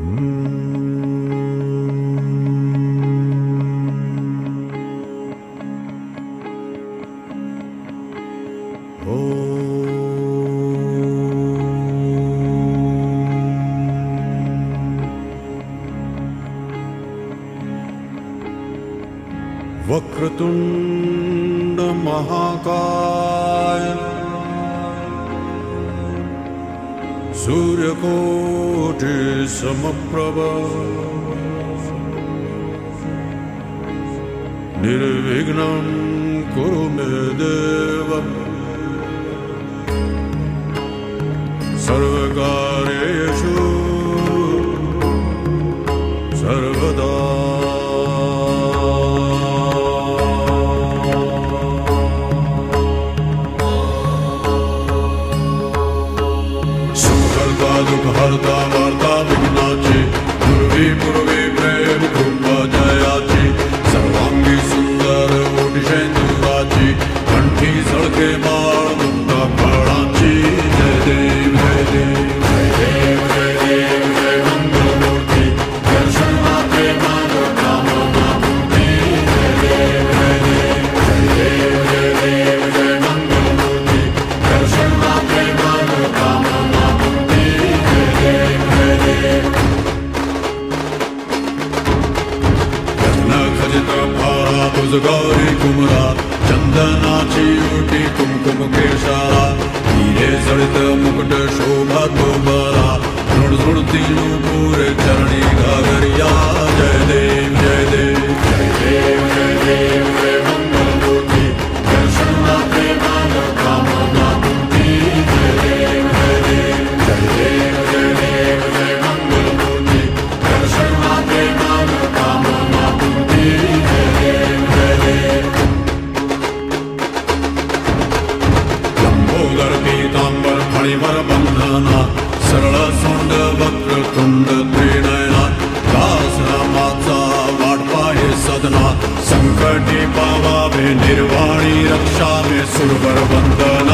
वक्रतुंड महाकाय सूर्यकोटि समप्रभ निर्विघ्नं कुरु मे देव सर्वकार्येषु सर्वदा। दुःखहर्ता वार्ता विघ्नाची पूर्वी पूर्वी प्रेम कृपा जयाची सर्वांगी सुंदर ओटिशेंदुराची कंठी सळके माळ मुक्ता फळाची जय देव जय देव जय देव जय देव जय मंगलमूर्ती दर्शन मात्रे मनोकामना पूर्ती जय देव जय देव जय देव जय देव जय मंगलमूर्ती दर्शन मात्रे मनोकामना गौरी कुमरा चंदनाची ओटी कुमकुम केशारा हिरे जडित मुकुट शोभा तो बरा झुण झुणती नूपुर चरणी घागरिया जय देव जय देव जय देव जय देव जय मंगलमूर्ती दर्शन मात्रे मनोकामना पूर्ती जय देव जय देव जय देव जय देव जय मंगलमूर्ती दर्शन मात्रे मनोकामना पूर्ती जय देव लंबोदर पीतांबर फणिवर बंधना सरळ सोंड वक्रतुंड त्रिनयना दास नामाचा वाटपा हे सदना संकटी पावावे निर्वाणी रक्षा में सुरवर बंदना।